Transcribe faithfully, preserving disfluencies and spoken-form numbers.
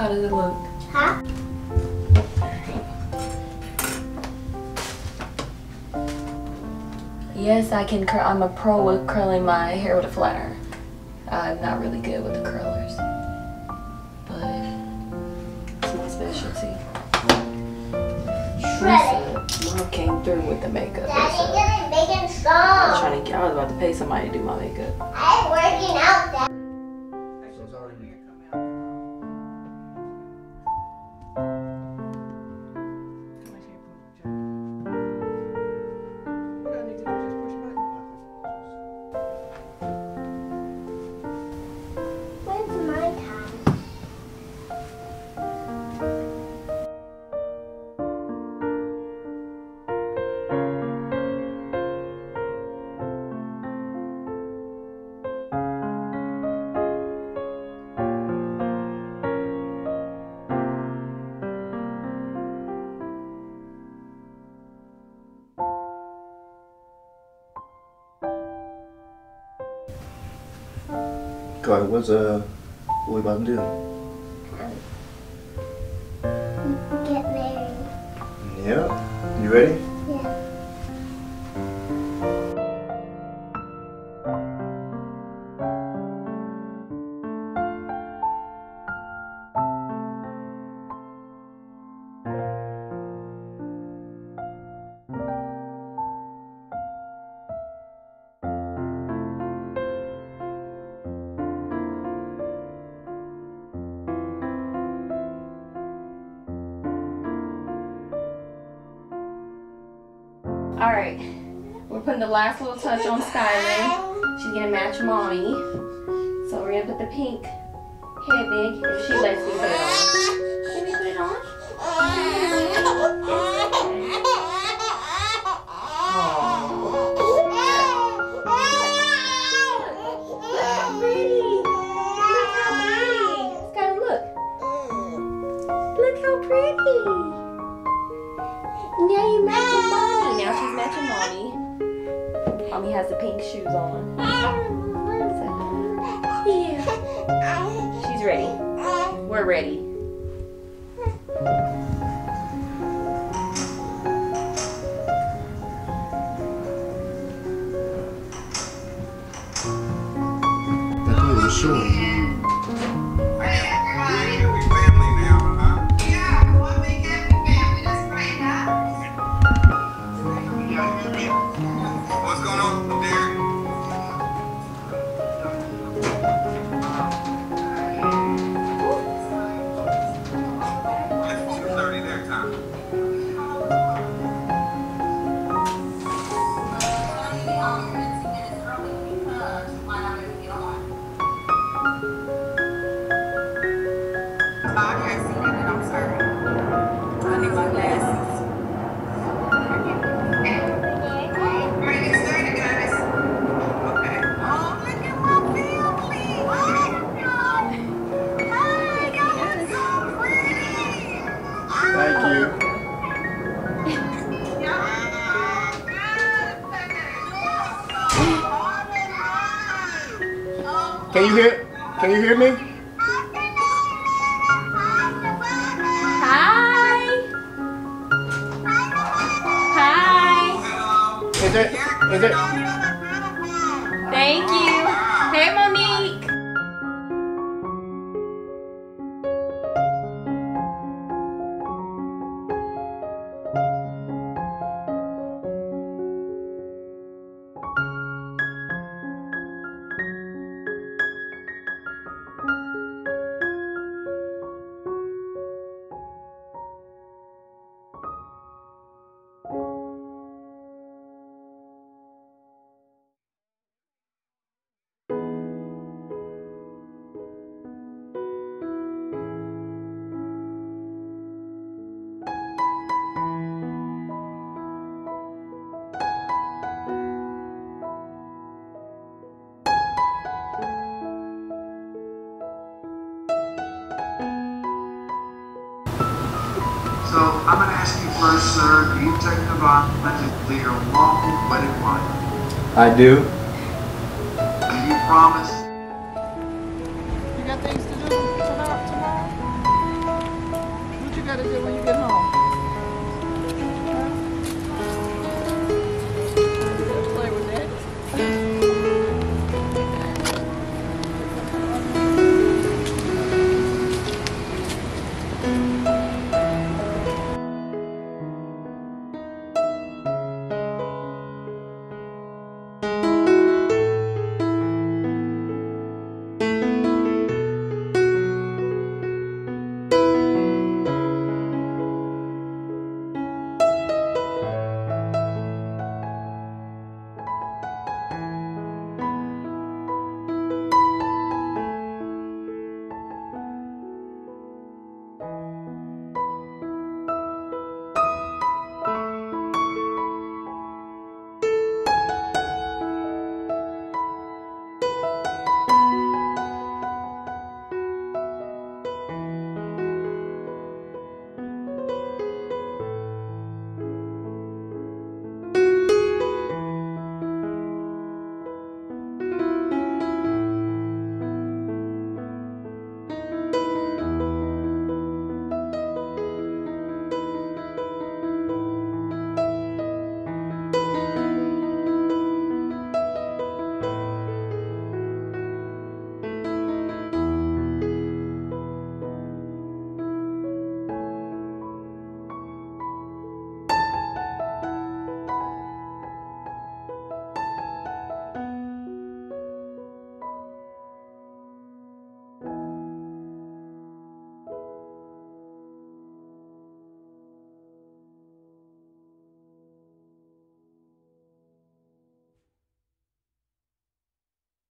How does it look? Huh? Yes, I can curl. I'm a pro with curling my hair with a flat iron. I'm not really good with the curlers, but it's my specialty. Shredded. Mom came through with the makeup. Daddy, so get it big and I was strong. trying to get. I was about to pay somebody to do my makeup. I'm working out, Dad. When's my time? Go ahead, what's uh what we about to do? Get married. Yeah. You ready? Yeah. All right, we're putting the last little touch on Skylin. She's gonna match mommy. So we're gonna put the pink headband if she lets me put it on. Can we put it on? Now you matching mommy. Now she's matching mommy. Mommy has the pink shoes on. So, yeah. She's ready. We're ready. That thing was short. Thank you. Can you hear? Can you hear me? Hi. Hi. Is it? Is it? Thank you. Hey, Monique. So I'm going to ask you first, sir, do you take the vow to your lawful wedded wife? I do. Do you promise? You got things to do tonight, tomorrow? when you get